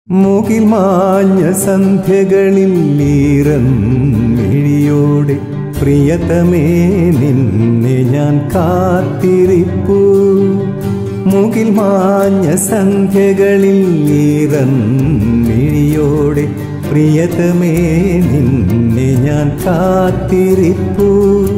മൂകിൽ മാഞ്ഞ സന്ധ്യകളിൽ ഈറൻമിഴിയോടെ പ്രിയതമേ നിന്നെ ഞാൻ കാത്തിരിപ്പു. മൂകിൽ മാഞ്ഞ സന്ധ്യകളിൽ ഈറൻമിഴിയോടെ പ്രിയതമേ നിന്നെ ഞാൻ കാത്തിരിപ്പു.